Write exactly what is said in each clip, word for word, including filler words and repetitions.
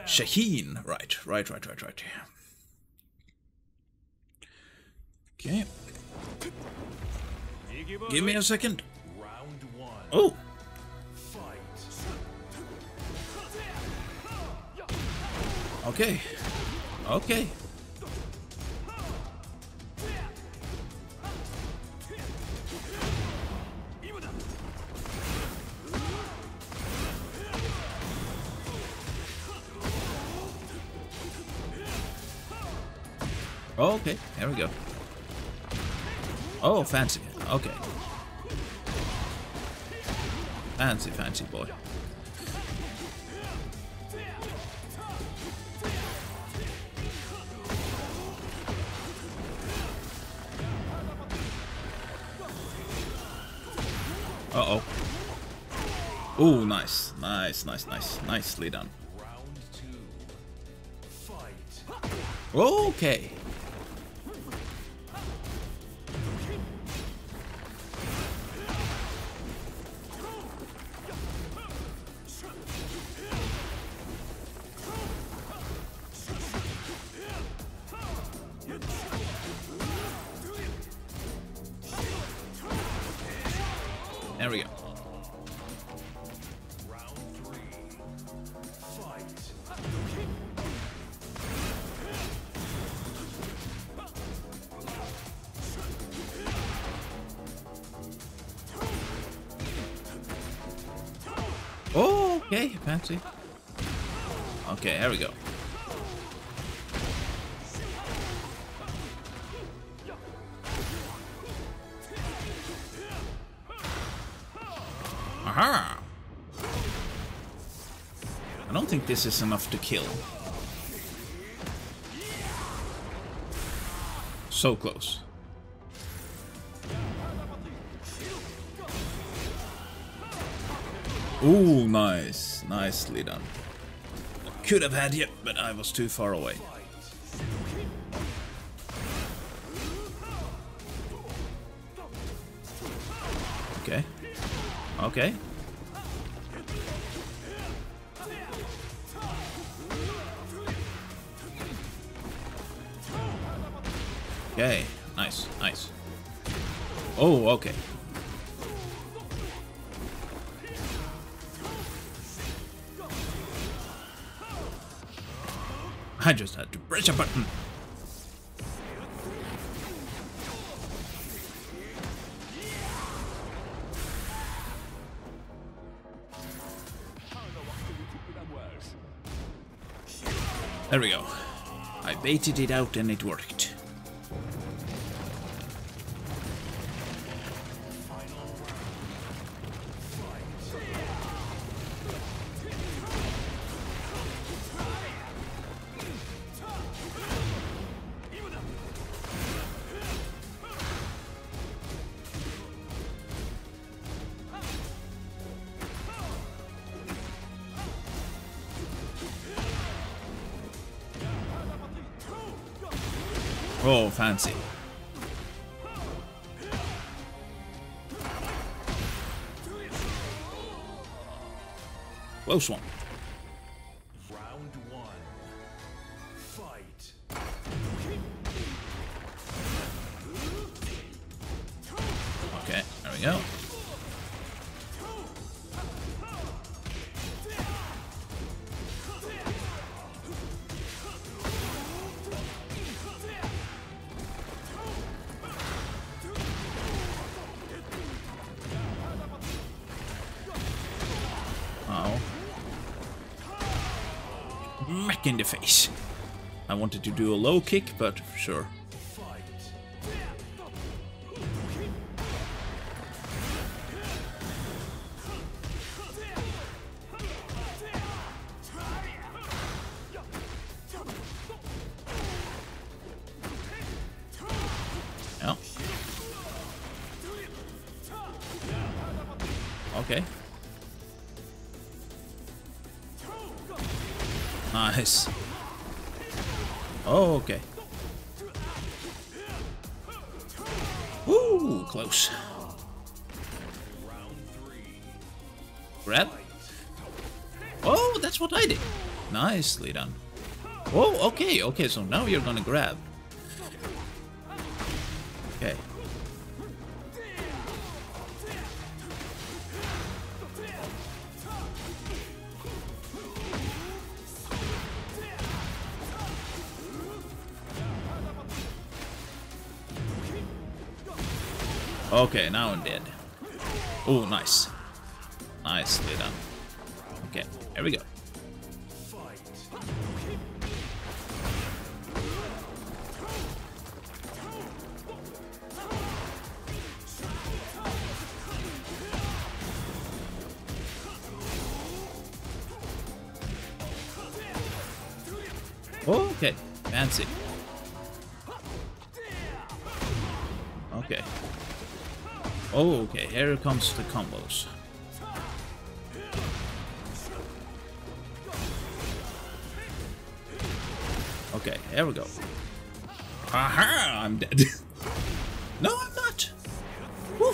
Shaheen. Right, right, right, right, right. Okay. Give me a second. Oh. Okay. Okay. Okay, there we go. Oh, fancy. Okay. Fancy, fancy boy. Uh-oh. Oh, nice. Nice, nice, nice. Nicely done. Okay. There we go. Oh, okay, fancy. Okay, here we go. Aha! I don't think this is enough to kill. So close. Ooh, nice. Nicely done. Could have had you, but I was too far away. Okay. Okay. Okay. Nice, nice. Oh, okay. I just had to press a button. There we go. I baited it out and it worked. Oh, fancy. Close one. Round one. Fight. Okay, there we go. Smack in the face. I wanted to do a low kick, but sure. Yeah. Okay. Nice. Oh, okay. Woo, close. Grab. Oh, that's what I did. Nicely done. Oh, okay, okay, so now you're gonna grab. Okay. Okay, now I'm dead. Oh, nice. Nicely done. Okay, here we go. Okay, fancy. Okay. Oh, okay, here comes the combos. Okay, here we go. Aha! I'm dead. No, I'm not. Whew.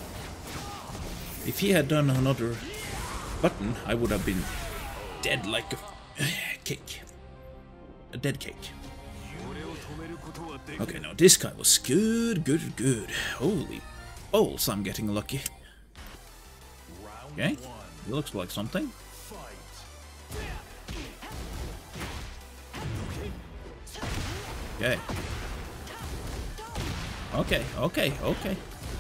If he had done another button, I would have been dead like a cake. A dead cake. Okay, now this guy was good, good, good. Holy balls, I'm getting lucky. Okay, it looks like something. Okay. Okay, okay, okay.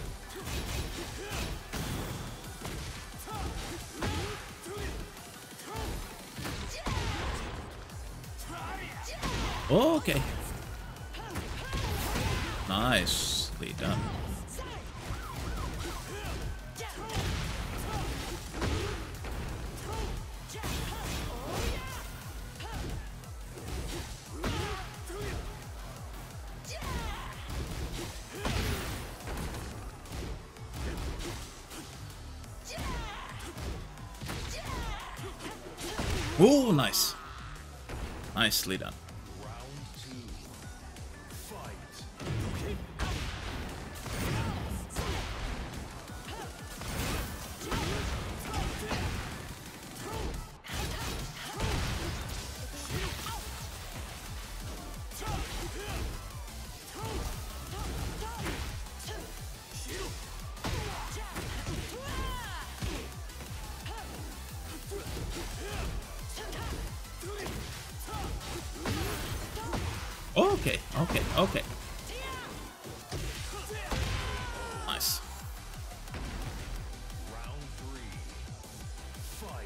Okay. Nicely done. Oh, nice. Nicely done. Okay, okay, okay. Nice. Round three. Fight.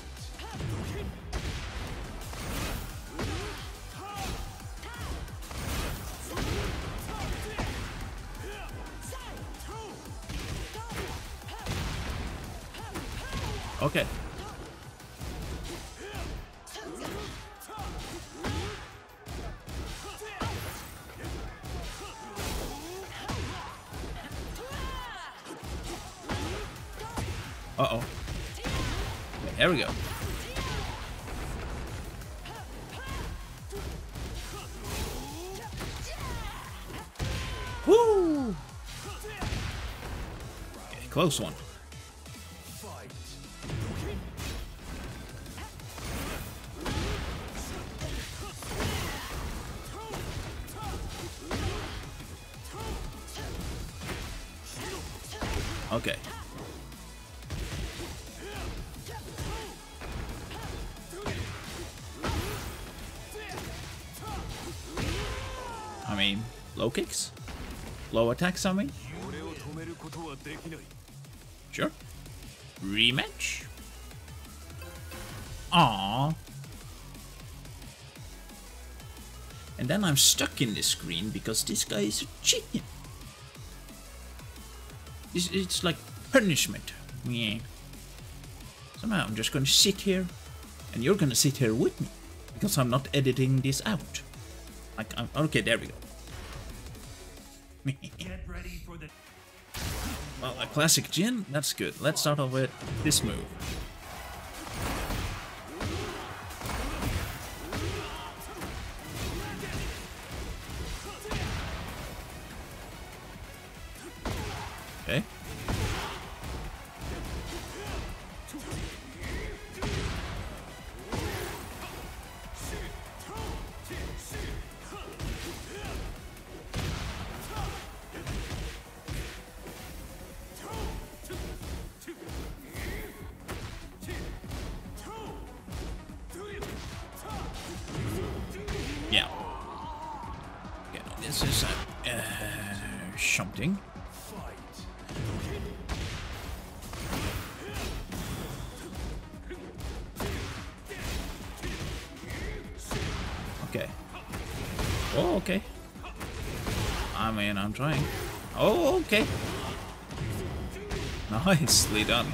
Okay. Uh-oh. Okay, there we go. Woo! Okay, close one. Okay. I mean, low kicks? Low attacks, I mean? Sure. Rematch? Aww. And then I'm stuck in this screen because this guy is a chicken. It's, it's like punishment. Yeah. Somehow I'm just gonna sit here and you're gonna sit here with me because I'm not editing this out. Like, I'm, okay, there we go. Get ready for the Well, a classic Jin, that's good. Let's start off with this move. Okay. Yeah. Okay, this is uh, uh, something. Okay. Oh, okay. I mean, I'm trying. Oh, okay. Nicely done.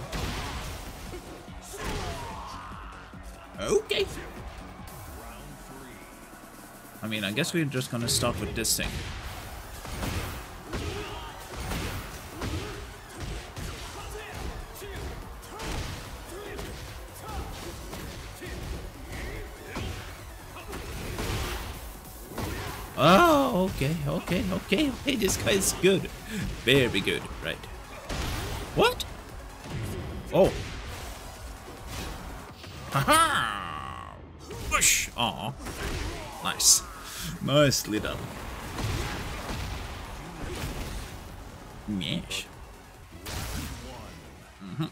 Okay. I mean, I guess we're just gonna start with this thing. Oh, okay, okay, okay, okay, this guy's good. Very good, right. What? Oh. Haha! Push! Aw. Nice. Nicely done. Yes. Mm-hmm.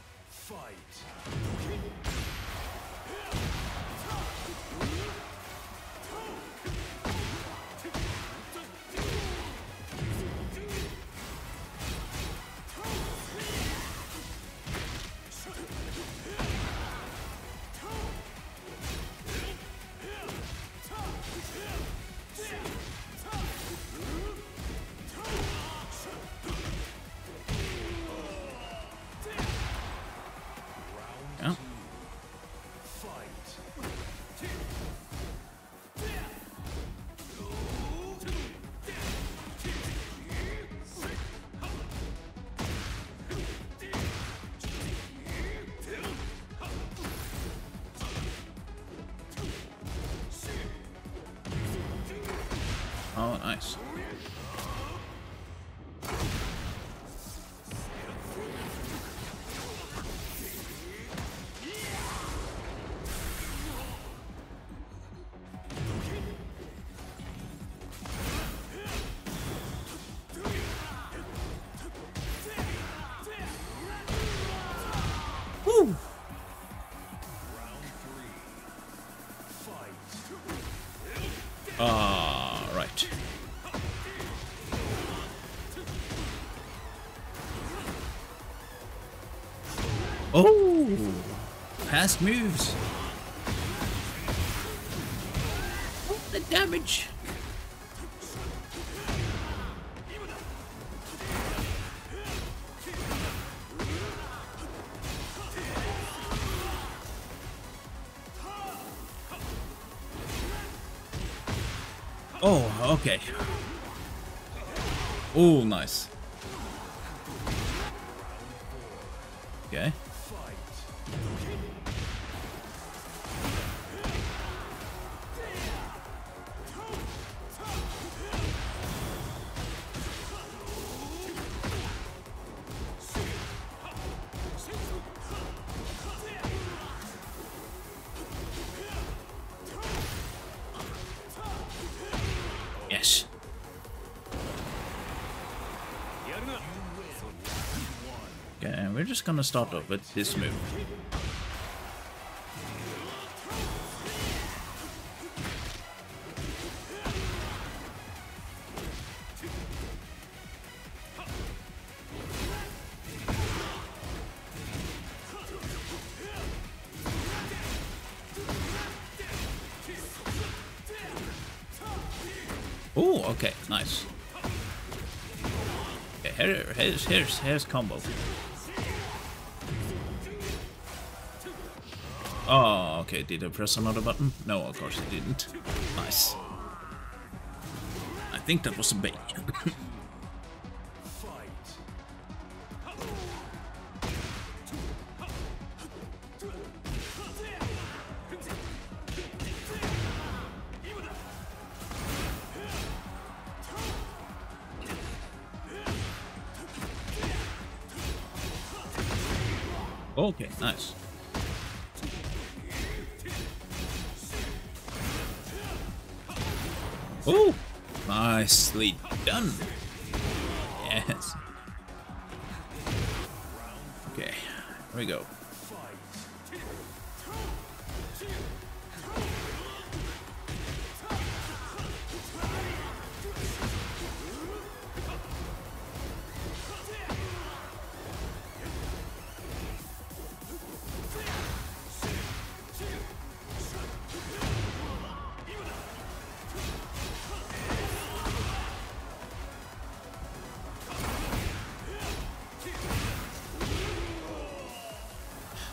Yeah. Oh, nice. Woo! Ah, uh, right. Oh, fast moves. Oh, the damage. Oh, okay. Oh, nice. Okay. Yes. Okay, and we're just gonna start off with this move. Oh, okay, nice. Okay, here, here's here's here's combo. Oh, okay. Did I press another button? No, of course I didn't. Nice. I think that was a bait. Okay, nice. Oh, nicely done. Yes. Okay, here we go.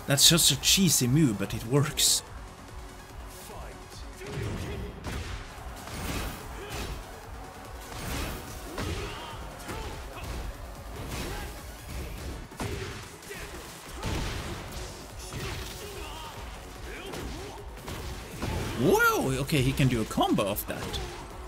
That's just a cheesy move, but it works. Whoa! Okay, he can do a combo of that.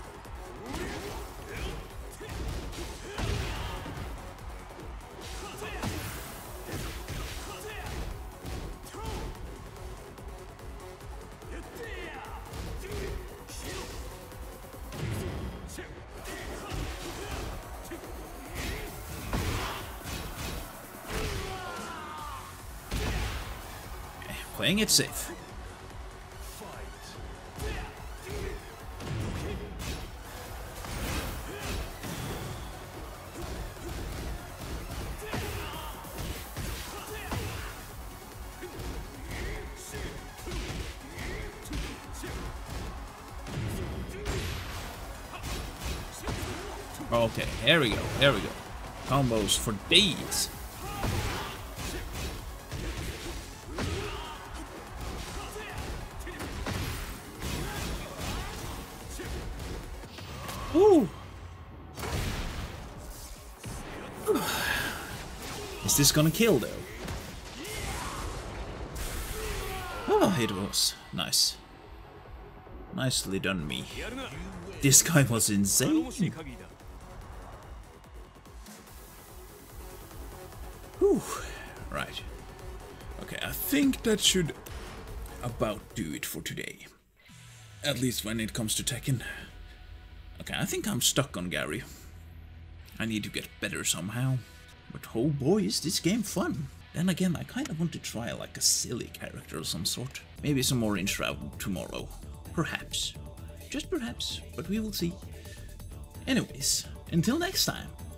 Playing it safe. Okay, here we go, here we go. Combos for days. Ooh. Is this gonna kill though? Oh, it was. Nice. Nicely done, me. This guy was insane. Whew. Right. Okay, I think that should about do it for today. At least when it comes to Tekken. Okay, I think I'm stuck on Gary. I need to get better somehow. But oh boy, is this game fun. Then again, I kinda want to try like a silly character of some sort. Maybe some more Enshroud tomorrow. Perhaps. Just perhaps, but we will see. Anyways, until next time.